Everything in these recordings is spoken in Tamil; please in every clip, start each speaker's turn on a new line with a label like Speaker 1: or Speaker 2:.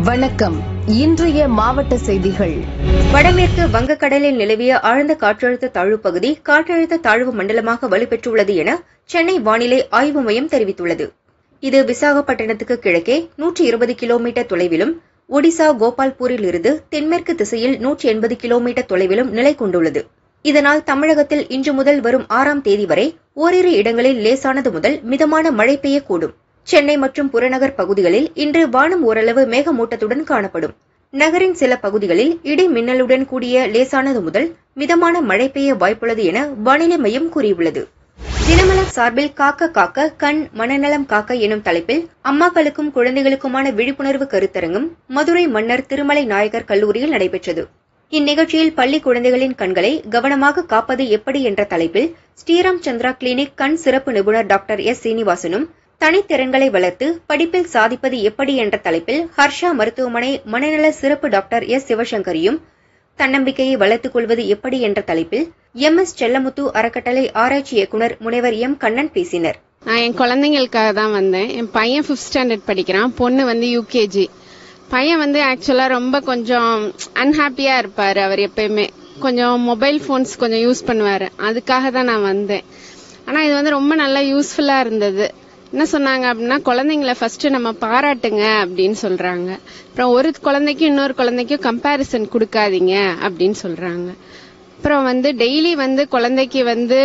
Speaker 1: வணக்கம். இன்றைய மாவட்ட செய்திகள்.
Speaker 2: வடமேற்கு வங்கக்கடலில் நிலவிய ஆழ்ந்த காற்றழுத்த தாழ்வு பகுதி காற்றழுத்த தாழ்வு மண்டலமாக வலுப்பெற்றுள்ளது என சென்னை வானிலை ஆய்வு மையம் தெரிவித்துள்ளது. இது விசாகப்பட்டினத்துக்கு கிழக்கே 120 கிலோமீட்டர் தொலைவிலும், ஒடிசா கோபால்பூரில் இருந்து தென்மேற்கு திசையில் 180 கிலோமீட்டர் தொலைவிலும் நிலை கொண்டுள்ளது. இதனால் தமிழகத்தில் இன்று முதல் வரும் 6ஆம் தேதி வரை ஓரிரு இடங்களில் லேசானது முதல் மிதமான மழை பெய்யக்கூடும். சென்னை மற்றும் புறநகர் பகுதிகளில் இன்று வானம் ஓரளவு மேகமூட்டத்துடன் காணப்படும். நகரின் சில பகுதிகளில் இடி மின்னலுடன் கூடிய லேசானது முதல் மிதமான மழை பெய்ய வாய்ப்புள்ளது என வானிலை மையம் கூறியுள்ளது. தினமலர் சார்பில் காக்க காக்க கண் மனநலம் காக்க எனும் தலைப்பில் அம்மாக்களுக்கும் குழந்தைகளுக்குமான விழிப்புணர்வு கருத்தரங்கம் மதுரை மன்னர் திருமலை நாயக்கர் கல்லூரியில் நடைபெற்றது. இந்நிகழ்ச்சியில் பள்ளி குழந்தைகளின் கண்களை கவனமாக காப்பது எப்படி என்ற தலைப்பில் ஸ்ரீராம் சந்திரா கிளினிக் கண் சிறப்பு நிபுணர் டாக்டர் எஸ் சீனிவாசனும், தனித்திறன்களை வளர்த்து படிப்பில் சாதிப்பது எப்படி என்ற தலைப்பில் ஹர்ஷா மருத்துவமனை மனநல சிறப்பு டாக்டர் எஸ் சிவசங்கரியும், தன்னம்பிக்கையை வளர்த்துக் கொள்வது எப்படி என்ற தலைப்பில் MS செல்லமுத்து அறக்கட்டளை ஆராய்ச்சி இயக்குநர் முனைவர் M கண்ணன் பேசினர்.
Speaker 3: நான் என் குழந்தைங்களுக்காக தான் வந்தேன். என் பையன் 5th ஸ்டாண்டர்ட் படிக்கிறான், பொண்ணு வந்து UKG. பையன் ஆக்சுவலா ரொம்ப கொஞ்சம் அன்ஹாப்பியா இருப்பாரு. அவர் எப்பயுமே கொஞ்சம் மொபைல் போன்ஸ் கொஞ்சம் யூஸ் பண்ணுவாரு. அதுக்காக தான் நான் வந்தேன். ஆனா இது ரொம்ப நல்லா யூஸ்ஃபுல்லா இருந்தது. என்ன சொன்னாங்க அப்படின்னா, குழந்தைங்களை ஃபர்ஸ்ட் நம்ம பாராட்டுங்க அப்படின்னு சொல்றாங்க. அப்புறம் ஒரு குழந்தைக்கும் இன்னொரு குழந்தைக்கும் கம்பேரிசன் கொடுக்காதீங்க அப்படின்னு சொல்றாங்க. அப்புறம் டெய்லி குழந்தைக்கு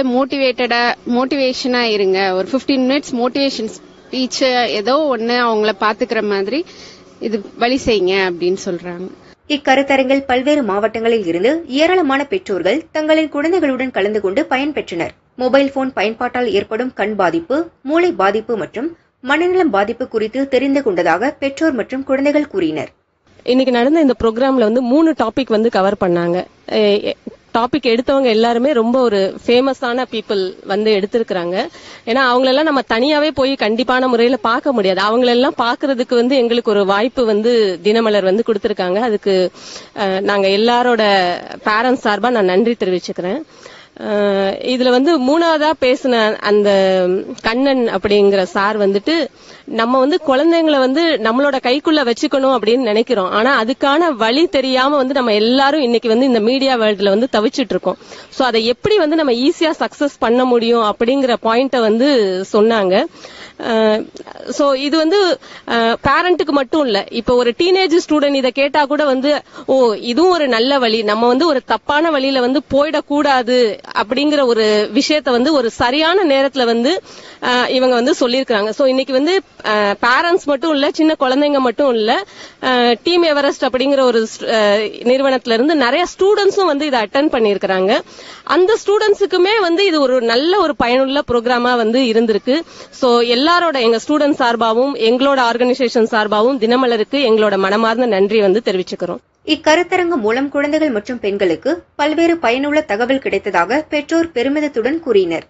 Speaker 3: மோட்டிவேஷனா இருங்க. ஒரு 15 மினிட்ஸ் மோட்டிவேஷன் ஸ்பீச் ஏதோ ஒண்ணு அவங்கள பாத்துக்கிற மாதிரி இது வழி செய்யுங்க அப்படின்னு சொல்றாங்க.
Speaker 2: இக்கருத்தரங்கில் பல்வேறு மாவட்டங்களில் இருந்து ஏராளமான பெற்றோர்கள் தங்களின் குழந்தைகளுடன் கலந்து கொண்டு பயன்பெற்றனர். மொபைல் போன் பயன்பாட்டால் ஏற்படும் கண் பாதிப்பு, மூளை பாதிப்பு மற்றும் மனநலம் பாதிப்பு குறித்து தெரிந்து கொண்டதாக பெற்றோர் மற்றும் குழந்தைகள் கூறினர்.
Speaker 4: இன்னைக்கு நடந்த இந்த ப்ரோக்ராம்ல 3 டாபிக் கவர் பண்ணாங்க. டாபிக் எடுத்தவங்க எல்லாருமே ரொம்ப ஒரு ஃபேமஸான பீப்புள் எடுத்திருக்கிறாங்க. ஏன்னா அவங்களெல்லாம் நம்ம தனியாவே போய் கண்டிப்பான முறையில பார்க்க முடியாது. அவங்களெல்லாம் பாக்குறதுக்கு எங்களுக்கு ஒரு வாய்ப்பு தினமலர் கொடுத்திருக்காங்க. அதுக்கு நாங்க எல்லாரோட பேரண்ட்ஸ் சார்பா நான் நன்றி தெரிவிச்சுக்கிறேன். இதுல 3வதா பேசின அந்த கண்ணன் அப்படிங்கிற சார் நம்ம குழந்தைங்களை நம்மளோட கைக்குள்ள வச்சுக்கணும் அப்படின்னு நினைக்கிறோம். ஆனா அதுக்கான வழி தெரியாம நம்ம எல்லாரும் இன்னைக்கு இந்த மீடியா வேர்ல்ட்ல தவிச்சிட்டு இருக்கோம். சோ அதை எப்படி நம்ம ஈஸியா சக்சஸ் பண்ண முடியும் அப்படிங்கிற பாயிண்ட சொன்னாங்க. சோ இது பேரண்ட்டுக்கு மட்டும் இல்ல, இப்ப ஒரு டீனேஜ் ஸ்டூடெண்ட் இதை கேட்டா கூட ஓ இதுவும் ஒரு நல்ல வழி, நம்ம ஒரு தப்பான வழியில போயிடக்கூடாது அப்படிங்கிற ஒரு விஷயத்த ஒரு சரியான நேரத்துல இவங்க சொல்லியிருக்காங்க. சோ இன்னைக்கு பேரண்ட்ஸ் மட்டும் இல்ல, சின்ன குழந்தைங்க மட்டும் இல்ல, டீம் எவரெஸ்ட் அப்படிங்கிற ஒரு நிறுவனத்துல இருந்து நிறைய ஸ்டூடெண்ட்ஸும் இதை அட்டென்ட் பண்ணிருக்காங்க. அந்த ஸ்டூடெண்ட்ஸுக்குமே இது ஒரு நல்ல ஒரு பயனுள்ள ப்ரோக்ராமா இருந்திருக்கு. சோ எல்லாரோட எங்க ஸ்டூடெண்ட் சார்பாவும் எங்களோட ஆர்கனைசேஷன் சார்பாவும் தினமலருக்கு எங்களோட மனமார்ந்த நன்றி தெரிவிச்சுக்கிறோம்.
Speaker 2: இக்கருத்தரங்கு மூலம் குழந்தைகள் மற்றும் பெண்களுக்கு பல்வேறு பயனுள்ள தகவல் கிடைத்ததாக பெற்றோர் பெருமிதத்துடன் கூறினர்.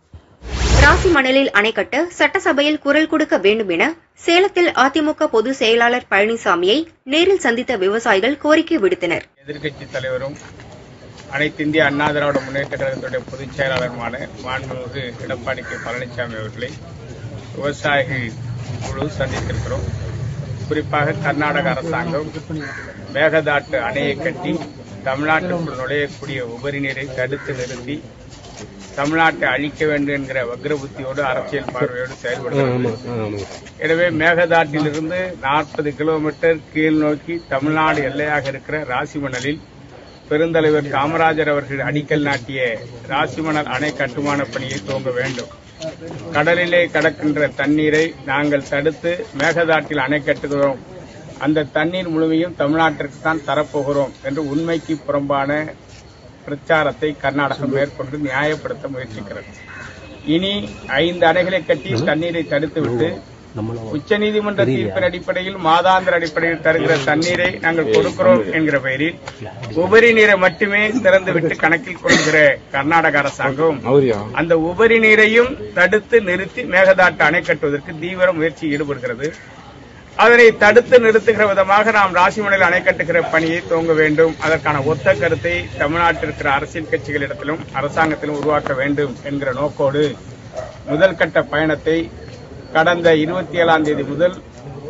Speaker 2: ராசிமணலில் அணை கட்ட சட்டசபையில் குரல் கொடுக்க வேண்டும் என சேலத்தில் அதிமுக பொதுச் செயலாளர் பழனிசாமியை நேரில் சந்தித்த விவசாயிகள் கோரிக்கை விடுத்தனர்.
Speaker 5: எதிர்க்கட்சித் தலைவரும் அனைத்து இந்திய அண்ணா திராவிட முன்னேற்ற கழகத்துடைய பொதுச் செயலாளருமான மாண்புமிகு எடப்பாடி கே பழனிசாமி அவர்களை விவசாயிகள் குழு சந்தித்திருக்கிறோம். குறிப்பாக கர்நாடக அரசாங்கம் மேகதாட்டு அணையை கட்டி தமிழ்நாட்டுக்குள் நுழையக்கூடிய உபரி நீரை தடுத்து நிறுத்தி தமிழ்நாட்டை அழிக்க வேண்டும் என்கிற வக்ரபுத்தியோடு அரசியல் பார்வையோடு செயல்படுகிறது. எனவே மேகதாட்டிலிருந்து 40 கிலோமீட்டர் கீழ் நோக்கி தமிழ்நாடு எல்லையாக இருக்கிற ராசிமணலில் பெருந்தலைவர் காமராஜர் அவர்கள் அடிக்கல் நாட்டிய ராசிமணல் அணை கட்டுமான பணியை துவங்க வேண்டும். கடலிலே கடக்கின்ற தண்ணீரை நாங்கள் தடுத்து மேகதாட்டில் அணை கட்டுகிறோம், அந்த தண்ணீர் முழுமையும் தமிழ்நாட்டிற்கு தான் தரப்போகிறோம் என்று உண்மைக்கு புறம்பான பிரச்சாரத்தை கர்நாடகம் மேற்கொண்டு நியாயப்படுத்த முயற்சிக்கிறது. இனி 5 அணைகளை கட்டி தண்ணீரை தடுத்துவிட்டு உச்சநீதிமன்ற தீர்ப்பின் அடிப்படையில் மாதாந்திர அடிப்படையில் தருகிற தண்ணீரை நாங்கள் கொடுக்கிறோம் என்கிற பெயரில் உபரி நீரை மட்டுமே திறந்துவிட்டு கணக்கில் கொள்கிற கர்நாடக அரசாங்கம் அந்த உபரி நீரையும் தடுத்து நிறுத்தி மேகதாட்டு அணை கட்டுவதற்கு தீவிர முயற்சி ஈடுபடுகிறது. அதனை தடுத்து நிறுத்துகிற விதமாக நாம் ராசிமணலில் அணை கட்டுகிற பணியை துவங்க வேண்டும். அதற்கான ஒத்த கருத்தை தமிழ்நாட்டில் இருக்கிற அரசியல் கட்சிகளிடத்திலும் அரசாங்கத்திலும் உருவாக்க வேண்டும் என்கிற நோக்கோடு முதல் கட்ட பயணத்தை கடந்த 27ஆம் தேதி முதல்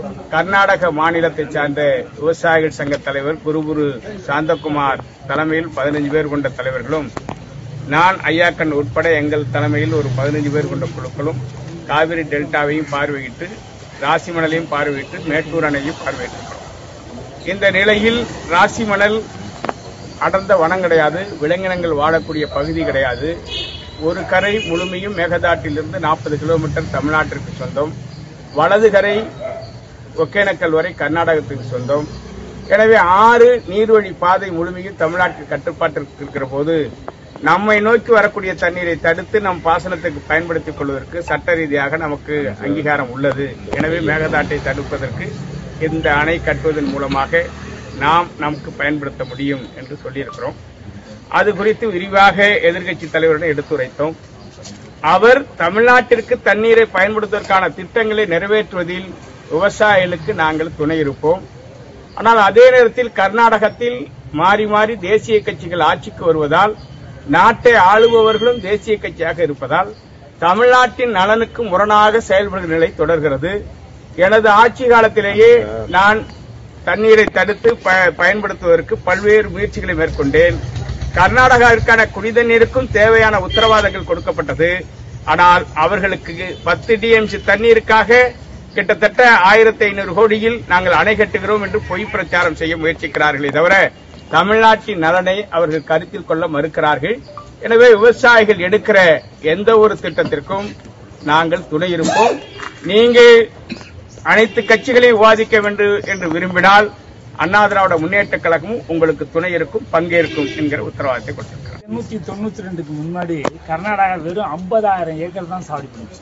Speaker 5: கர்நாடக மாநிலத்தை சார்ந்த விவசாயிகள் சங்க தலைவர் குருபுரு சாந்தகுமார் தலைமையில் 15 பேர் கொண்ட தலைவர்களும், நான் ஐயாக்கன் உட்பட எங்கள் தலைமையில் ஒரு 15 பேர் கொண்ட குழுக்களும் காவிரி டெல்டாவையும் பார்வையிட்டு, ராசிமணலையும் பார்வையிட்டு, மேட்டூர் அணையும் பார்வையிட்டிருக்கிறோம். இந்த நிலையில் ராசிமணல் அடர்ந்த வனம் கிடையாது, விலங்கினங்கள் வாழக்கூடிய பகுதி கிடையாது. ஒரு கரை முழுமையும் மேகதாட்டிலிருந்து 40 கிலோமீட்டர் தமிழ்நாட்டிற்கு சொந்தம். வலது கரை ஒகேனக்கல் வரை கர்நாடகத்துக்கு சொந்தம். எனவே 6 நீர்வழி பாதை முழுமையும் தமிழ்நாட்டில் கட்டுப்பாட்டிற்கு இருக்கிற போது நம்மை நோக்கி வரக்கூடிய தண்ணீரை தடுத்து நம் பாசனத்துக்கு பயன்படுத்திக் கொள்வதற்கு சட்ட ரீதியாக நமக்கு அங்கீகாரம் உள்ளது. எனவே மேகதாட்டை தடுப்பதற்கு இந்த அணை கட்டுவதன் மூலமாக நாம் நமக்கு பயன்படுத்த முடியும் என்று சொல்லியிருக்கிறோம். அது குறித்து விரிவாக எதிர்க்கட்சி தலைவரிடம் எடுத்துரைத்தோம். அவர் தமிழ்நாட்டிற்கு தண்ணீரை பயன்படுத்துவதற்கான திட்டங்களை நிறைவேற்றுவதில் விவசாயிகளுக்கு நாங்கள் துணை இருப்போம். ஆனால் அதே நேரத்தில் கர்நாடகத்தில் மாறி மாறி தேசிய கட்சிகள் ஆட்சிக்கு வருவதால், நாட்டை ஆளுபவர்களும் தேசிய கட்சியாக இருப்பதால் தமிழ்நாட்டின் நலனுக்கு முரணாக செயல்படுகிற நிலை தொடர்கிறது. எனது ஆட்சி காலத்திலேயே நான் தண்ணீரை தடுத்து பயன்படுத்துவதற்கு பல்வேறு முயற்சிகளை மேற்கொண்டேன். கர்நாடகாவிற்கான குடிநீருக்கும் தேவையான உத்தரவாதங்கள் கொடுக்கப்பட்டது. ஆனால் அவர்களுக்கு 10 டிஎம்சி தண்ணீருக்காக கிட்டத்தட்ட 1500 கோடியில் நாங்கள் அணை கட்டுகிறோம் என்று பொய் பிரச்சாரம் செய்ய முயற்சிக்கிறார்களே தவிர தமிழ்நாட்டின் நலனை அவர்கள் கருத்தில் கொள்ள மறுக்கிறார்கள். எனவே விவசாயிகள் எடுக்கிற எந்த ஒரு திட்டத்திற்கும் நாங்கள் துணை இருப்போம். நீங்கள் அனைத்து கட்சிகளையும் விவாதிக்க வேண்டும் என்று விரும்பினால் அண்ணா திராவிட முன்னேற்ற கழகமும் உங்களுக்கு துணை இருக்கும், பங்கேற்கும் என்கிற உத்தரவாதத்தை கொடுத்திருக்கிறார்.
Speaker 6: 892க்கு முன்னாடி கர்நாடகா வெறும் 50,000 ஏக்கர் தான் சாகுபடி பண்ணுச்சு.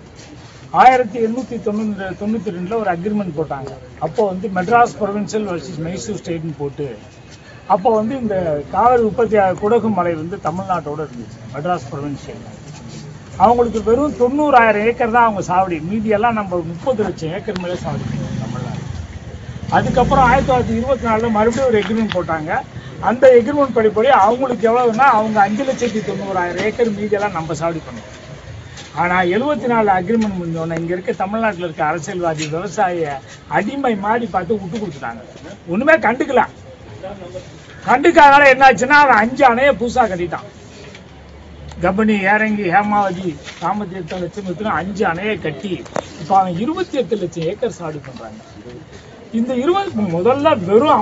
Speaker 6: 1892 ஒரு அக்ரிமெண்ட் போட்டாங்க. அப்போ மெட்ராஸ் ப்ரொவின்சியல் வர்சஸ் மைசூர் ஸ்டேட்னு போட்டு, அப்போ இந்த காவிரி உற்பத்தி குடகு மலை தமிழ்நாட்டோட இருந்துச்சு. மெட்ராஸ் ப்ரொவின்சியல் அவங்களுக்கு வெறும் 90,000 ஏக்கர் தான் அவங்க சாவடி. மீதியெல்லாம் நம்ம 30 லட்சம் ஏக்கர் மேலே சாவடி பண்ணுவோம் தமிழ்நாடு. அதுக்கப்புறம் 1924 மறுபடியும் ஒரு எக்ரிமெண்ட் போட்டாங்க. அந்த எக்ரிமெண்ட் படிப்படி அவங்களுக்கு எவ்வளவுன்னா அவங்க 5,90,000 ஏக்கர் மீதியெல்லாம் நம்ம சாவடி பண்ணுவோம். ஆனால் 74 அக்ரிமெண்ட் முடிஞ்சோன்னா இங்கே இருக்க தமிழ்நாட்டில் இருக்க அரசியல்வாதி விவசாய அடிமை மாதிரி பார்த்து விட்டு கொடுத்துட்டாங்க. ஒன்றுமே கண்டுக்காதனால என்னாச்சுன்னா அவன் 5 அணையை புதுசாக கட்டிட்டான். கபனி, ஏரங்கி, ஹேமாவதி, ராமதீர்த்த லட்சம் 5 அணையை கட்டி இப்ப அவன் 28 லட்சம் ஏக்கர் சாடி பண்றாங்க. இந்த முதல்ல வெறும்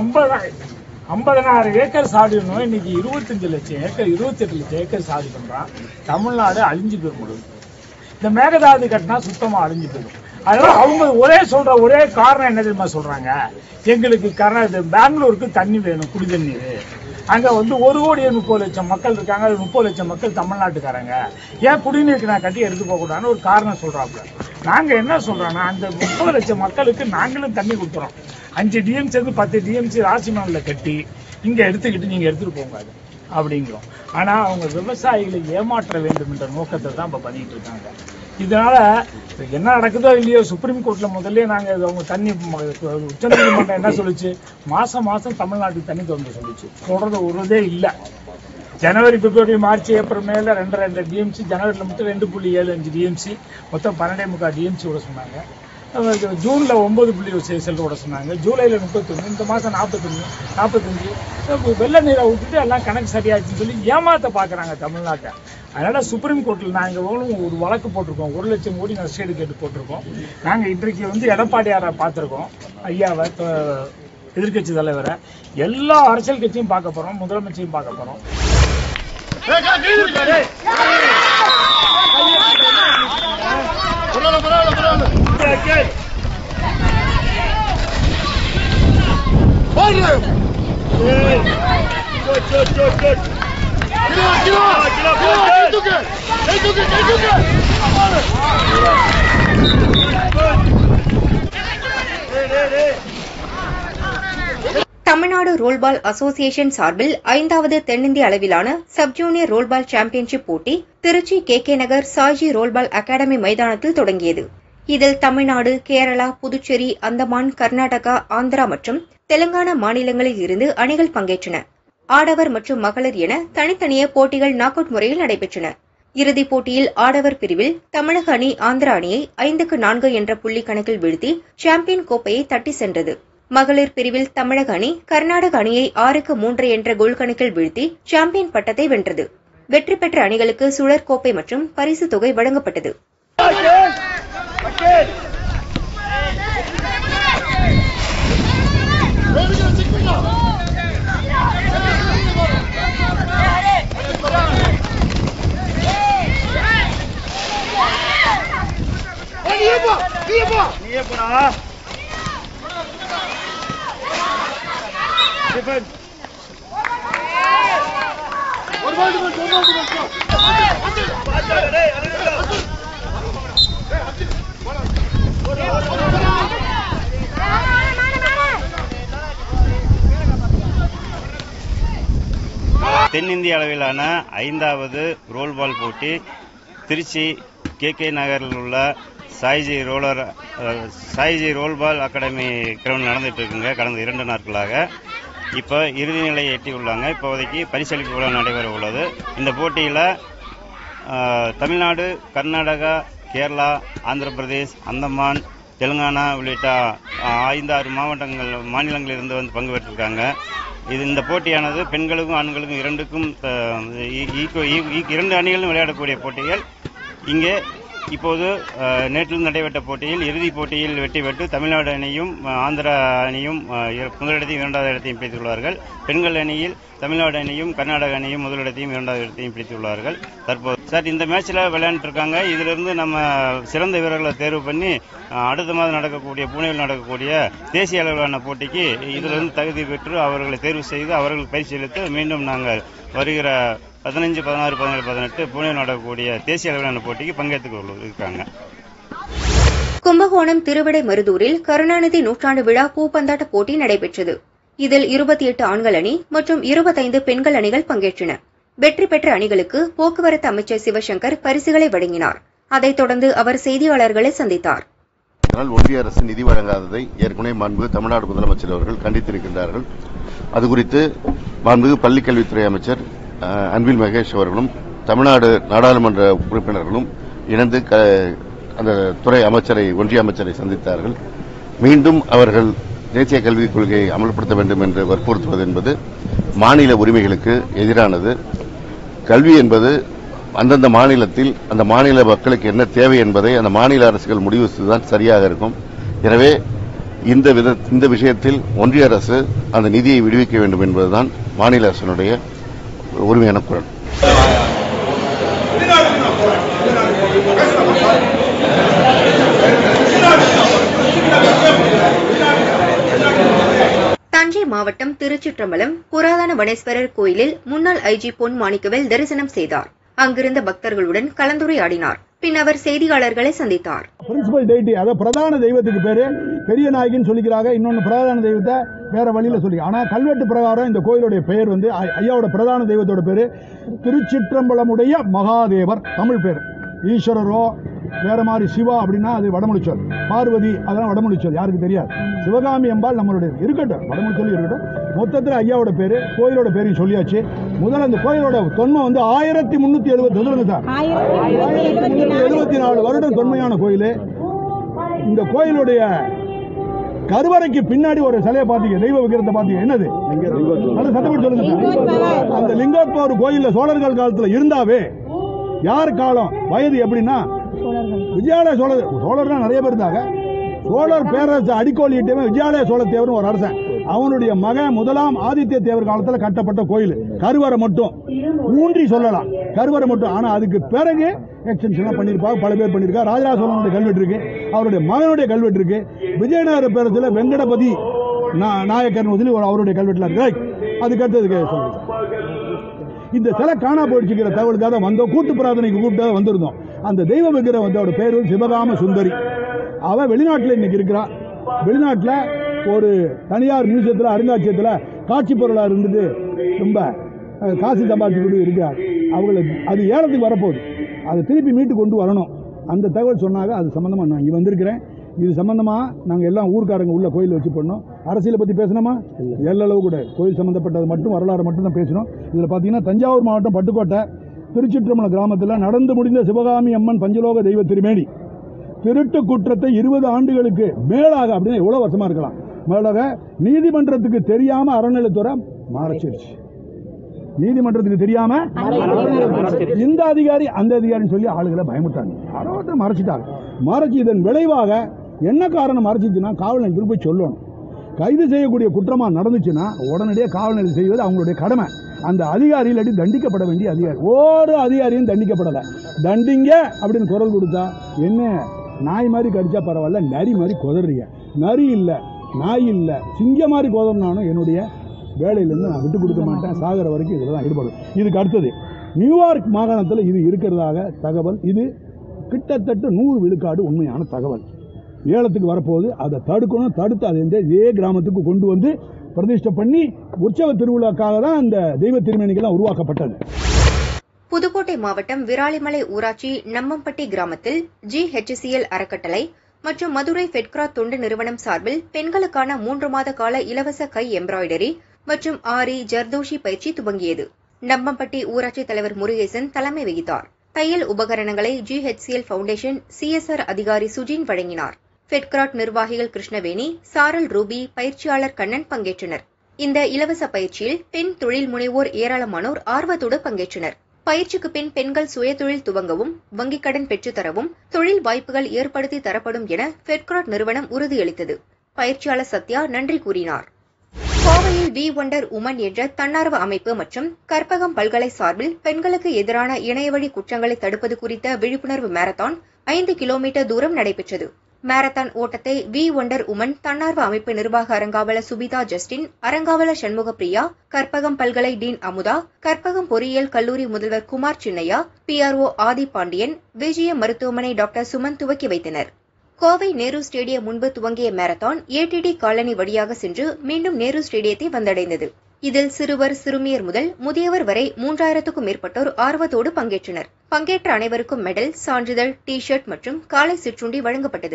Speaker 6: 50,000 ஏக்கர் சாடினோம். இன்னைக்கு 25 லட்சம் ஏக்கர் 28 லட்சம் ஏக்கர் சாடி பண்றான். தமிழ்நாடு அழிஞ்சு போய் முடியும். இந்த மேகதாது கட்டினா சுத்தமா அழிஞ்சு போயிடும். அதனால அவங்க ஒரே காரணம் என்ன தெரியுமா சொல்றாங்க, எங்களுக்கு பெங்களூருக்கு தண்ணி வேணும், குடி தண்ணீர். அங்க 1,30,00,000 மக்கள் இருக்காங்க. 30 லட்சம் மக்கள் தமிழ்நாட்டுக்காரங்க. ஏன் குடிநீருக்கு நான் கட்டி எடுத்து போக கூடாதுன்னு ஒரு காரணம் சொல்றாங்க. நாங்க என்ன சொல்றோம்னா, அந்த 30 லட்சம் மக்களுக்கு நாங்களும் தண்ணி கொடுத்துறோம். 5 டிஎம்சி 10 டிஎம்சி ராசிமணல்ல கட்டி இங்க எடுத்துக்கிட்டு நீங்க எடுத்துட்டு போங்க அப்படிங்கிறோம். ஆனா அவங்க விவசாயிகளை ஏமாற்ற வேண்டும் என்ற நோக்கத்தை தான் இப்ப பண்ணிட்டு இருக்காங்க. இதனால என்ன நடக்குதோ இல்லையோ, சுப்ரீம் கோர்ட்ல முதல்ல நாங்க அவங்க தண்ணி உச்சநீதிமன்றம் என்ன சொல்லிச்சு, மாசம் தமிழ்நாட்டுக்கு தண்ணி திறந்து சொல்லிச்சு. தொடர்ந்து விடுறதே இல்லை. ஜனவரி, பிப்ரவரி, மார்ச், ஏப்ரல், மேல 2.2 டிஎம்சி, ஜனவரியில் மட்டும் 2.75 டிஎம்சி, மொத்தம் 12.25 டிஎம்சி விட சொன்னாங்க. ஜூன்ல 9.7 விட சொன்னாங்க. ஜூலைல 31, இந்த மாசம் 45. வெள்ள நீரை விட்டுட்டு எல்லாம் கணக்கு சரியாச்சுன்னு சொல்லி ஏமாத்த பாக்குறாங்க தமிழ்நாட்டை. அதனால சுப்ரீம் கோர்ட்டில் நாங்கள் ஒரு வழக்கு போட்டிருக்கோம். 1 லட்சம் கோடி நஷ்டஈடு கேட்டு போட்டிருக்கோம். நாங்கள் இன்றைக்கு எடப்பாடியாரை பார்த்துருக்கோம், ஐயாவை, எதிர்கட்சி தலைவரை. எல்லா அரசியல் கட்சியும் பார்க்க போறோம், முதலமைச்சரையும் பார்க்க போறோம்.
Speaker 2: தமிழ்நாடு ரோல்பால் அசோசியேஷன் சார்பில் 5வது தென்னிந்திய அளவிலான சப் ஜூனியர் ரோல்பால் சாம்பியன்ஷிப் போட்டி Trichy KK Nagar Saiji roll ball academy மைதானத்தில் தொடங்கியது. இதில் தமிழ்நாடு, கேரளா, புதுச்சேரி, அந்தமான், கர்நாடகா, ஆந்திரா மற்றும் தெலுங்கானா மாநிலங்களில் இருந்து அணிகள் பங்கேற்றன. ஆடவர் மற்றும் மகளிர் என தனித்தனியே போட்டிகள் நாக் அவுட் முறையில் நடைபெற்றன. இறுதிப் போட்டியில் ஆடவர் பிரிவில் தமிழக அணி ஆந்திர அணியை 5-4 என்ற புள்ளி கணக்கில் வீழ்த்தி சாம்பியன் கோப்பையை தட்டி சென்றது. மகளிர் பிரிவில் தமிழக அணி கர்நாடக அணியை 6-3 என்ற கோல் கணக்கில் வீழ்த்தி சாம்பியன் பட்டத்தை வென்றது. வெற்றி பெற்ற அணிகளுக்கு சுழற் கோப்பை மற்றும் பரிசு தொகை வழங்கப்பட்டது.
Speaker 7: தென்னிந்திய அளவிலான 5வது ரோல்பால் போட்டி திருச்சி KK நகரில் உள்ள சாய்ஜி ரோல்பால் அகாடமி கிரவுண்ட் நடந்துட்டு இருக்குங்க. கடந்த 2 நாட்களாக இப்போ இறுதி நிலையை எட்டியுள்ளாங்க. இப்போதைக்கு பரிசளிப்பு விழா நடைபெற உள்ளது. இந்த போட்டியில் தமிழ்நாடு, கர்நாடகா, கேரளா, ஆந்திர பிரதேஷ், அந்தமான், தெலுங்கானா உள்ளிட்ட 5-6 மாநிலங்களிலிருந்து வந்து பங்கு பெற்றிருக்காங்க. இந்த போட்டியானது பெண்களுக்கும் ஆண்களுக்கும் இரண்டுக்கும் 2 அணிகளும் விளையாடக்கூடிய போட்டிகள். இங்கே இப்போது நேற்றில் நடைபெற்ற போட்டியில் இறுதிப் போட்டியில் வெற்றி பெற்று தமிழ்நாடு அணியும் ஆந்திர அணியும் முதலிடத்தையும் 2வது இடத்தையும் பிடித்துள்ளார்கள். பெண்கள் அணியில் தமிழ்நாடு அணியும் கர்நாடக அணியும் முதலிடத்தையும் 2வது இடத்தையும் பிடித்துள்ளார்கள். தற்போது இந்த மேட்ச்ல விளையாண்டு இருக்காங்க. இதிலிருந்து நம்ம சிறந்த வீரர்களை தேர்வு பண்ணி அடுத்த மாதம் நடக்கக்கூடிய புனேவில் நடக்கக்கூடிய தேசிய அளவிலான போட்டிக்கு இதிலிருந்து தகுதி பெற்று அவர்களை தேர்வு செய்து அவர்கள் பரிசீலித்து மீண்டும் நாங்கள் வருகிற 15, 16, 17, 18 புனேவில் நடக்கக்கூடிய தேசிய அளவிலான போட்டிக்கு பங்கேற்றுக் இருக்காங்க.
Speaker 2: கும்பகோணம் திருவிடைமருதூரில் கருணாநிதி நூற்றாண்டு விழா பூப்பந்தாட்ட போட்டி நடைபெற்றது. இதில் 28 ஆண்கள் அணி மற்றும் 25 பெண்கள் அணிகள் பங்கேற்றன. வெற்றி பெற்ற அணிகளுக்கு போக்குவரத்து அமைச்சர் சிவசங்கர் பரிசுகளை வழங்கினார். அதைத் தொடர்ந்து அவர் செய்தியாளர்களை சந்தித்தார்.
Speaker 8: ஒன்றிய அரசு நிதி வழங்காததை ஏற்கனவே மாண்புமிகு தமிழ்நாடு முதலமைச்சர் அவர்கள் கண்டித்திருக்கின்றார்கள். அதுகுறித்து மாண்புமிகு பள்ளிக்கல்வித்துறை அமைச்சர் அன்பில் மகேஷ் அவர்களும் தமிழ்நாடு நாடாளுமன்ற உறுப்பினர்களும் இணைந்து அந்த துறை அமைச்சரை, ஒன்றிய அமைச்சரை சந்தித்தார்கள். மீண்டும் அவர்கள் தேசிய கல்விக் கொள்கையை அமல்படுத்த வேண்டும் என்று வற்புறுத்துவது என்பது மாநில உரிமைகளுக்கு எதிரானது. கல்வி என்பது அந்தந்த மாநிலத்தில் அந்த மாநில மக்களுக்கு என்ன தேவை என்பதை அந்த மாநில அரசுகள் முடிவு செய்துதான் சரியாக இருக்கும். எனவே இந்த விஷயத்தில் ஒன்றிய அரசு அந்த நிதியை விடுவிக்க வேண்டும் என்பதுதான் மாநில அரசினுடைய உரிமையான குரல்.
Speaker 2: தஞ்சை மாவட்டம் திருச்சிற்றம்பலம் புராதன வனேஸ்வரர் கோயிலில் முன்னாள் IG பொன் மாணிக்கவேல் தரிசனம் செய்தார். அங்கிருந்த பக்தர்களுடன் கலந்துரையாடினார். பின் அவர் செய்தியாளர்களை சந்தித்தார்.
Speaker 9: பிரின்சிபல் டெய்டி, அதாவது பிரதான தெய்வத்துக்கு பேரு பெரிய நாயகின்னு சொல்லிக்கிறாங்க. இன்னொன்னு பிரதான தெய்வத்தை வேற வழியில சொல்லி, ஆனா கல்வெட்டு பிரகாரம் இந்த கோயிலுடைய பெயர் வந்து ஐயாவோட பிரதான தெய்வத்தோட பேரு திருச்சிற்றம்பலமுடைய மகாதேவர். தமிழ் பேர். ஈஸ்வரரோ வேற மாதிரி சிவா அப்படின்னா அது வடமொழி சொல். பார்வதி அதெல்லாம் வடமொழி சொல், யாருக்கு தெரியாது. சிவகாமி அம்பாள் நம்மளுடைய இருக்கட்டும், வடமொழி சொல்லி இருக்கட்டும். மொத்தத்தில் ஐயாவோட பேரு, கோயிலோட பேரையும் சொல்லியாச்சு. முதல்ல அந்த கோயிலோட தொன்மை வந்து 1370 சார், 1374 வருடம் தொன்மையான கோயில். இந்த கோயிலுடைய கருவறைக்கு பின்னாடி ஒரு சிலையை பாத்தீங்க, தெய்வ விக்கிரத்தை பாத்தீங்க, என்னது சத்தப்பட்டு சொல்லுங்க சார். அந்த லிங்கோத்பவர் கோயில்ல சோழர்கள் காலத்துல இருந்தாவே யார் காலம் வயது எப்படின்னா விஜயாலய சோழர் நிறைய பேர் இருந்தாங்க. சோழர் பேரரசு அடிக்கோலிட்டவன் விஜயாலய சோழ தேவர்னு ஒரு அரசன். அவனுடைய மகன் முதலாம் ஆதித்ய தேவர் காலத்துல கட்டப்பட்ட கோயில். கருவறை மட்டும் ஊன்றி சொல்லலாம், கருவறை மட்டும். ஆனா அதுக்கு பிறகு எக்ஸ்டென்ஷன் பண்ணிருப்பாங்க, பல பேர் பண்ணிருக்காங்க. ராஜராஜ சோழனுடைய கல்வெட்டு இருக்கு, அவருடைய மகனுடைய கல்வெட்டு இருக்கு. விஜயநகர பேரரசுல வெங்கடபதி நாயக்கர் சொல்லி அவருடைய கல்வெட்டுல இருக்கு. அதுக்கு அடுத்தது இந்த சிலை காணா போயிடுச்சுக்கிற தகவலுக்காக வந்தோம். கூட்டு பிரார்த்தனைக்கு கூப்பிட்டு வந்திருந்தோம். அந்த தெய்வ விக்கிரம் வந்து அவருடைய பேரு சிவகாம சுந்தரி. அவ வெளிநாட்டில் இன்னைக்கு இருக்கிறா. வெளிநாட்டில் ஒரு தனியார் மியூசியத்தில், அருங்காட்சியத்தில் காட்சி பொருளாக இருந்துட்டு ரொம்ப காசு சம்பாதிச்சுக்கிட்டு இருக்கிறார். அவங்களுக்கு அது ஏலத்துக்கு வரப்போகுது, அதை திருப்பி மீட்டு கொண்டு வரணும். அந்த தகவல் சொன்னாங்க. அது சம்பந்தமா நான் இங்கே வந்திருக்கிறேன். இது சம்பந்தமா நாங்கள் எல்லாம் ஊர்க்காரங்க உள்ள கோயில் வச்சு பண்ணோம். அரசியலை பற்றி பேசணுமா? எல்லளவு கூட கோயில் சம்பந்தப்பட்டது மட்டும், வரலாறு மட்டும் தான் பேசணும். இதில் பார்த்தீங்கன்னா தஞ்சாவூர் மாவட்டம் பட்டுக்கோட்டை திருச்சிற்றம்பலம் கிராமத்தில் நடந்து முடிந்த சிவகாமி அம்மன் பஞ்சலோக தெய்வ திருமேனி திருட்டு குற்றத்தை 20 ஆண்டுகளுக்கு மேலாக அப்படின்னா எவ்வளவு வருஷமா இருக்கலாம் மேலாக நீதிமன்றத்துக்கு தெரியாம அறநிலைத்துறை மறைச்சிருச்சு. நீதிமன்றத்துக்கு தெரியாம இந்த அதிகாரி அந்த அதிகாரின்னு சொல்லி ஆளுகளை பயமுட்டாங்க. யாரோ மறைச்சிட்டாங்க. மறைச்சு இதன் விளைவாக என்ன காரணம் மறைச்சிச்சுன்னா காவல் நிலையத்துக்கு போய் சொல்லணும். கைது செய்யக்கூடிய குற்றமா நடந்துச்சுன்னா உடனடியாக காவல் நிலையம் செய்வது அவங்களுடைய கடமை. அந்த அதிகாரி இல்லாட்டி தண்டிக்கப்பட வேண்டிய அதிகாரி. ஒரு அதிகாரியும் தண்டிக்கப்படல. தண்டிங்க அப்படின்னு குரல் கொடுத்தா என்ன நாய் மாதிரி கடிச்சா பரவாயில்ல, நரி மாதிரி குதறீங்க. நரி இல்ல, நாய் இல்ல, சிங்க மாதிரி குதறினாலும் என்னுடைய வேலையிலிருந்து நான் விட்டு கொடுக்க மாட்டேன். சாகர வரைக்கும் இதுல தான் ஈடுபடும். இதுக்கு அடுத்தது நியூயார்க் மாகாணத்தில் இது இருக்கிறதாக தகவல். இது கிட்டத்தட்ட 100 விழுக்காடு உண்மையான தகவல். ஏலத்துக்கு வரப்போகுது. அதை தடுக்கணும். தடுத்து அதை இதே கிராமத்துக்கு கொண்டு வந்து பிரதிஷ்டை பண்ணி உற்சவ திருவிழாக்காக தான் அந்த தெய்வ திருமேனிகள் உருவாக்கப்பட்டது.
Speaker 2: புதுக்கோட்டை மாவட்டம் விராலிமலை ஊராட்சி நம்மம்பட்டி கிராமத்தில் GHCL அறக்கட்டளை மற்றும் மதுரை ஃபெட்க்ரா தொண்டு நிறுவனம் சார்பில் பெண்களுக்கான 3 மாத கால இலவச கை எம்ப்ராய்டரி மற்றும் ஆரி ஜர்தோஷி பயிற்சி துவங்கியது. நம்மம்பட்டி ஊராட்சி தலைவர் முருகேசன் தலைமை வகித்தார். தையல் உபகரணங்களை GHCL பவுண்டேஷன் CSR அதிகாரி சுஜின் வழங்கினார். ஃபெட்க்ராட் நிர்வாகிகள் கிருஷ்ணவேணி, சாரல் ரூபி, பயிற்சியாளர் கண்ணன் பங்கேற்றனர். இந்த இலவச பயிற்சியில் பெண் தொழில் முனைவோர் ஏராளமானோர் ஆர்வத்தோடு பங்கேற்றனர். பயிற்சிக்கு பின் பெண்கள் சுயதொழில் துவங்கவும் வங்கிக் கடன் பெற்றுத்தரவும் தொழில் வாய்ப்புகள் ஏற்படுத்தி தரப்படும் என ஃபெட்க்ராட் நிறுவனம் உறுதியளித்தது. பயிற்சியாளர் சத்யா நன்றி கூறினார். கோவையில் வி ஒண்டர் உமன் என்ற தன்னார்வ அமைப்பு மற்றும் கற்பகம் பல்கலை சார்பில் பெண்களுக்கு எதிரான இணையவழி குற்றங்களை தடுப்பது குறித்த விழிப்புணர்வு மாரத்தான் 5 கிலோமீட்டர் தூரம் நடைபெற்றது. மாரத்தான் ஓட்டத்தை வி ஒண்டர் உமன் தன்னார்வ அமைப்பு நிர்வாக அரங்காவலர் சுபிதா ஜஸ்டின், அரங்காவலர் சண்முகப்பிரியா, கற்பகம் பல்கலை டீன் அமுதா, கற்பகம் பொறியியல் கல்லூரி முதல்வர் குமார் சின்னையா, PRO ஆதி பாண்டியன், விஜய மருத்துவமனை டாக்டர் சுமன் துவக்கி வைத்தனர். கோவை நேரு ஸ்டேடியம் முன்பு துவங்கிய மாரத்தான் ATD காலனி வழியாக சென்று மீண்டும் நேரு ஸ்டேடியத்தை வந்தடைந்தது. இதில் சிறுவர் சிறுமியர் முதல் முதியவர் வரை 3000க்கும் மேற்பட்டோர் ஆர்வத்தோடு பங்கேற்றனர். பங்கேற்ற அனைவருக்கும் மெடல், சான்றிதழ், T-ஷர்ட் மற்றும் காலை சிற்றுண்டி வழங்கப்பட்டது.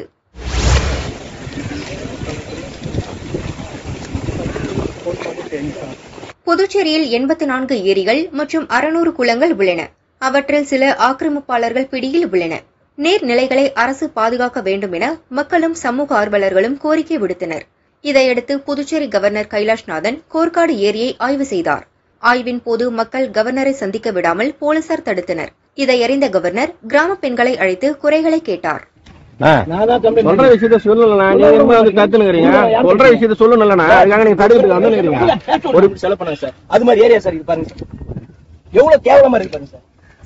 Speaker 2: புதுச்சேரியில் 84 ஏரிகள் மற்றும் 600 குளங்கள் உள்ளன. அவற்றில் சில ஆக்கிரமிப்பாளர்கள் பிடியில் உள்ளன. நீர்நிலைகளை அரசு பாதுகாக்க வேண்டும் என மக்களும் சமூக ஆர்வலர்களும் கோரிக்கை விடுத்தனர். இதையடுத்து புதுச்சேரி கவர்னர் கைலாஷ்நாதன் கோர்க்காடு ஏரியை ஆய்வு செய்தார். ஆய்வின் போது மக்கள் கவர்னரை சந்திக்க விடாமல் போலீசார் தடுத்தனர். இதை அறிந்த கவர்னர் கிராம பெண்களை அழைத்து குறைகளை கேட்டார்.
Speaker 10: சொல்ற விஷயத்த சொல்லலண்ணா, நீங்க வந்து கத்துனுங்க. சொல்ற விஷயத்த சொல்லணும்லண்ணா, அதுக்காக நீங்க தடுக்கிட்டு வந்து ஒரு செலவு பண்ணுங்க சார். அது மாதிரி ஏரியா சார், இது பாருங்க சார், எவ்வளவு கேவலமா இருக்கு பாருங்க சார்.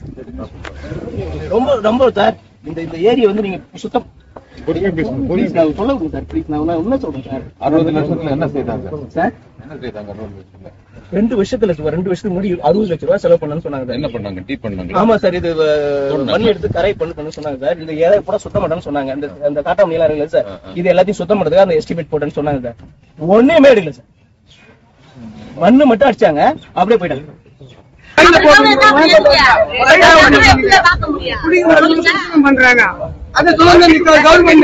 Speaker 10: ரொம்ப ரொம்ப சார், இந்த ஏரியா வந்து நீங்க சுத்தம் சொல்லுங்க சார். ப்ளீஸ், நான் என்ன சொல்றேன் சார். 60 லட்சத்துல என்ன செய்தாங்க சார்? என்ன செய்தாங்க? 2 வருஷத்துக்கு முன்னாடி 60 லட்சம் ரூபாய் செலவு பண்ணணும்னு சொன்னாங்க. என்ன பண்ணாங்க? டீப் பண்ணாங்க. ஆமா சார், இது மண் எடுத்து கரை பண்ணு சொன்னாங்க சார். இது ஏதாவது கூட சுத்தம் பண்ணணும்னு சொன்னாங்க. அந்த காட்டாமணி எல்லாம் இருக்குல்ல சார், இது எல்லாத்தையும் சுத்தம் பண்றதுக்கு அந்த எஸ்டிமேட் போட்டேன்னு சொன்னாங்க சார். ஒண்ணுமே எடுக்கல சார், மண்ணு மட்டும் அடிச்சாங்க, அப்படியே போயிட்டாங்க. பண்றாங்க அது கவர்மெண்ட்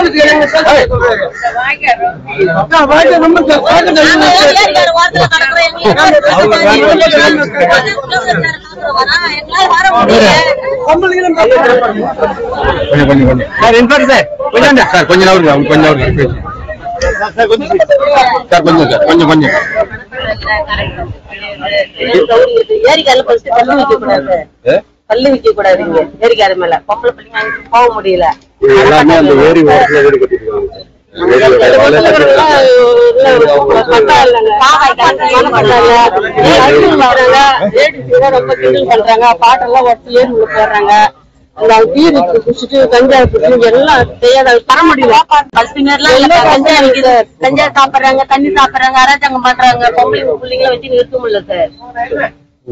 Speaker 11: ஏரிக்கால பல்லு வைக்க கூடாது. ஏரிக்கார மேல பொம்பளை பிள்ளைங்க போக முடியல. ரொம்ப கிண்டல் பண்றாங்க. பாட்டெல்லாம் ஒருத்தர் ஏறி உள்ள போடுறாங்க. பீர் குடிச்சிட்டு கஞ்சா குடிச்சு எல்லாம் செய்யாத தர முடியல. கஞ்சா சாப்பிடுறாங்க, தண்ணி சாப்பிடுறாங்க, அராஜகம் பண்றாங்க. பொம்பளை பிள்ளைங்களை வச்சு நிறுத்த முடியல சார்.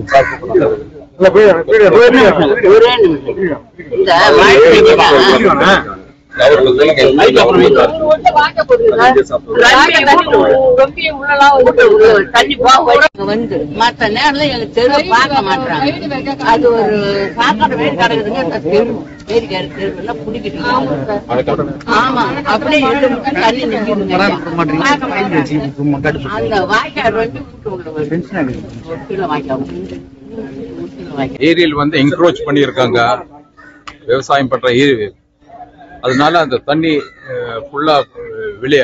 Speaker 11: வந்து மற்ற நேரம் எங்க தெருவை பார்க்க மாட்டாங்க. அது ஒரு சாப்பாடு வீடு கிடக்குதுங்க. தெரு ஏரிக்காரு தெருவெல்லாம் பிடிக்கிட்டு. ஆமா, அப்படியே தண்ணி நிற்கிதுங்க. அந்த வாய்க்கால் வந்து வாய்க்கால்
Speaker 12: ஏரியில் வந்து என்க்ரோச் பண்ணியிருக்காங்க விவசாயம் பண்ற ஏரி, அதனால அந்த தண்ணி ஃபுல்லா வெளியே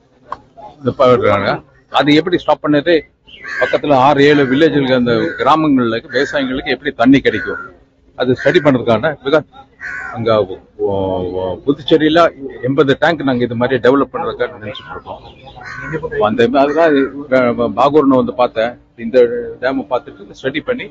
Speaker 12: அது எப்படி ஸ்டாப் பண்ணது? பக்கத்துல 6-7 வில்லேஜ்களுக்கு அந்த கிராமங்கள்ல விவசாயிகளுக்கு எப்படி தண்ணி கிடைக்கும் அது ஸ்டடி பண்றதுக்கான அங்க புதுச்சேரியில 80 டேங்க் நாங்க இது மாதிரி டெவலப் பண்றதுக்காக நினைச்சிட்டு இருக்கோம். அந்த அதுதான் பாகூர்னு வந்து பார்த்தேன், இந்த டேம் பார்த்துட்டு ஸ்டடி பண்ணி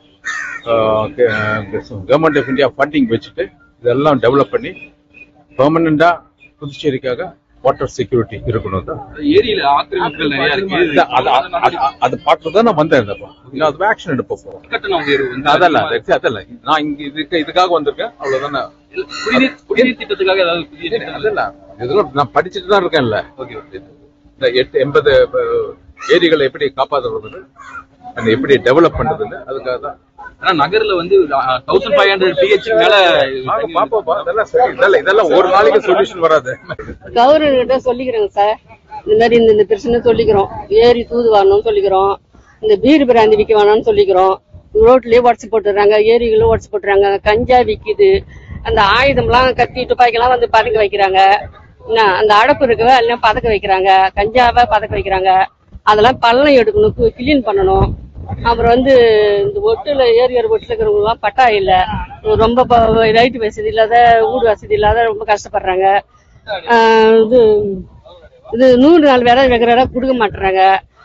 Speaker 12: கவர்மெண்ட் ஆஃப் இந்தியா ஃபண்டிங் வச்சுட்டு இதெல்லாம் டெவலப் பண்ணி பெர்மனண்டா புதுச்சேரிக்காக வாட்டர் செக்யூரிட்டி இருக்கணும் தான்.
Speaker 13: ஏரியில ஆக்கிரமிப்புகள் நிறைய இருக்கு,
Speaker 12: அது பார்த்துதான் நான் வந்தேன். அது ஆக்ஷன் எடுப்ப போறோம். அதெல்லாம் நான் இங்க இதுக்காக வந்திருக்கேன், அவ்வளவுதானே.
Speaker 13: குடிநீர் திட்டத்துக்காக ஏதாவது
Speaker 12: அதெல்லாம் இதெல்லாம் நான் படிச்சுட்டு தான் இருக்கேன்ல. இந்த 80 ஏரிகளை எப்படி காப்பாற்றுறது, எப்படி டெவலப் பண்றதுன்னு அதுக்காக தான்.
Speaker 13: ஆனா நகர்ல வந்து 1500 PH மேல
Speaker 12: இதெல்லாம் ஒரு நாளைக்கு சொல்யூஷன் வராது.
Speaker 14: கவர்னர் கிட்ட சொல்லிக்கிறேங்க சார், இந்த மாதிரி இந்த பிரச்சனை சொல்லிக்கிறோம். ஏரி தூது வரணும்னு சொல்லிக்கிறோம், இந்த பீர் பிராந்தி விற்க வேணாம்னு சொல்லிக்கிறோம். ரோட்லயே உடச்சு போட்டுறாங்க, ஏரிகளும் உடச்சு போட்டுறாங்க, கஞ்சா விக்குது, அந்த ஆயுதம்லாம் கத்தி துப்பாக்கிலாம் வந்து பதக்க வைக்கிறாங்க. அந்த அடப்பு இருக்கவ எல்லாம் பதக்க வைக்கிறாங்க, கஞ்சாவை பதக்க வைக்கிறாங்க. அதெல்லாம் பள்ளம் எடுக்கணும், கிளீன் பண்ணணும். அப்புறம் வந்து இந்த ஒட்டுல ஏரியார் ஒட்டுல இருக்கிறவங்க எல்லாம் பட்டா இல்ல, ரொம்ப லைட் வசதி இல்லாத, ஊடு வசதி இல்லாத ரொம்ப கஷ்டப்படுறாங்க. இது 100 நாள் வேலை வைக்கிற கொடுக்க மாட்டேறாங்க.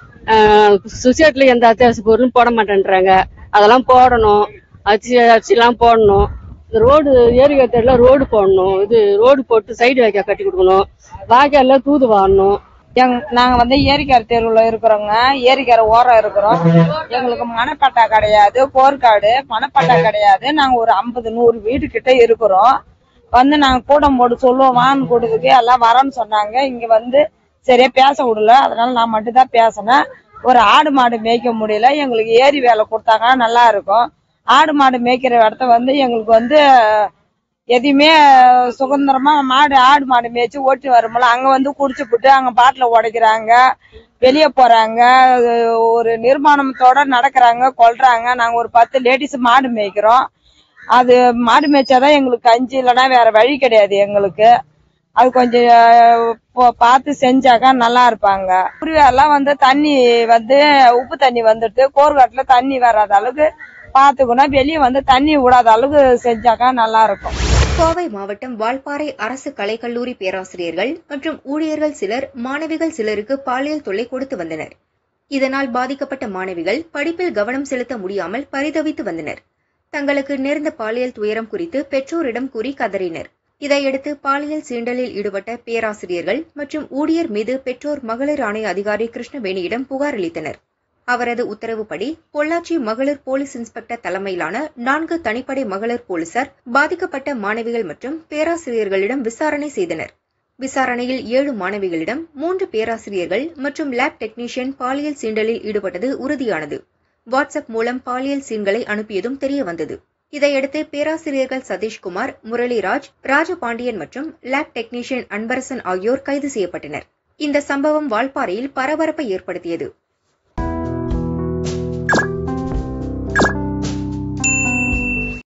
Speaker 14: சுசைட்ல எந்த அத்தியாவசிய பொருளும் போட மாட்டேன்றாங்க. அதெல்லாம் போடணும், அரிசி எல்லாம் போடணும். இந்த ரோடு ஏரியா தெருல ரோடு போடணும், இது ரோடு போட்டு சைடு வாய்க்கா கட்டி கொடுக்கணும், வாய்க்கால தூது வாரணும்.
Speaker 15: நாங்க வந்து ஏரிக்கார தெருவுல இருக்கிறோங்க, ஏரிக்கார ஓரம் இருக்கிறோம். எங்களுக்கு மனப்பட்டா கிடையாது, போர்க்காடு மனப்பட்டா கிடையாது. நாங்க ஒரு 50-100 வீடு கிட்ட இருக்கிறோம். வந்து நாங்க கூட்டம் போட்டு சொல்லுவோம், வான் கூட்டத்துக்கு எல்லாம் வரேன்னு சொன்னாங்க. இங்க வந்து சரியா பேச விடல, அதனால நான் மட்டும் தான் பேசினேன். ஒரு ஆடு மாடு மேய்க்க முடியல, எங்களுக்கு ஏரி வேலை கொடுத்தாங்கன்னா நல்லா இருக்கும். ஆடு மாடு மேய்க்கிற இடத்த வந்து எங்களுக்கு வந்து எதையுமே சுதந்திரமா ஆடு மாடு மேய்ச்சி ஓட்டி வரும்போல அங்க வந்து குடிச்சு போட்டு அங்க பாட்டில உடைக்கிறாங்க, வெளியே போறாங்க, ஒரு நிர்மாணத்தோட நடக்கிறாங்க, கொல்றாங்க. நாங்க ஒரு 10 லேடிஸ் மாடு மேய்க்கிறோம். அது மாடு மேய்ச்சாதான் எங்களுக்கு கஞ்சி, இல்லைன்னா வேற வழி கிடையாது எங்களுக்கு. அது கொஞ்சம் பார்த்து செஞ்சாக்கா நல்லா இருப்பாங்க. குருவியெல்லாம் வந்து தண்ணி வந்து உப்பு தண்ணி வந்துட்டு கோர்காட்டுல தண்ணி வராத அளவுக்கு பாத்துக்கணும், வெளியே வந்து தண்ணி விடாத அளவுக்கு செஞ்சாக்கா நல்லா இருக்கும்.
Speaker 2: கோவை மாவட்டம் வால்பாறை அரசு கலைக்கல்லூரி பேராசிரியர்கள் மற்றும் ஊழியர்கள் சிலர் மாணவிகள் சிலருக்கு பாலியல் தொல்லை கொடுத்து வந்தனர். இதனால் பாதிக்கப்பட்ட மாணவிகள் படிப்பில் கவனம் செலுத்த முடியாமல் பரிதவித்து வந்தனர். தங்களுக்கு நேர்ந்த பாலியல் துயரம் குறித்து பெற்றோரிடம் கூறி கதறினர். இதையடுத்து பாலியல் சீண்டலில் ஈடுபட்ட பேராசிரியர்கள் மற்றும் ஊழியர் மீது பெற்றோர் மகளிர் ஆணைய அதிகாரி கிருஷ்ணவேணியிடம் புகார் அளித்தனர். அவரது உத்தரவுப்படி பொள்ளாச்சி மகளிர் போலீஸ் இன்ஸ்பெக்டர் தலைமையிலான 4 தனிப்படை மகளிர் போலீசார் பாதிக்கப்பட்ட மாணவிகள் மற்றும் பேராசிரியர்களிடம் விசாரணை செய்தனர். விசாரணையில் 7 மாணவிகளிடம் 3 பேராசிரியர்கள் மற்றும் லேப் டெக்னீஷியன் பாலியல் சீண்டலில் ஈடுபட்டது உறுதியானது. வாட்ஸ்அப் மூலம் பாலியல் சீன்களை அனுப்பியதும் தெரியவந்தது. இதையடுத்து பேராசிரியர்கள் சதீஷ்குமார், முரளிராஜ், ராஜபாண்டியன் மற்றும் லேப் டெக்னீஷியன் அன்பரசன் ஆகியோர் கைது செய்யப்பட்டனர். இந்த சம்பவம் வால்பாறையில் பரபரப்பை ஏற்படுத்தியது.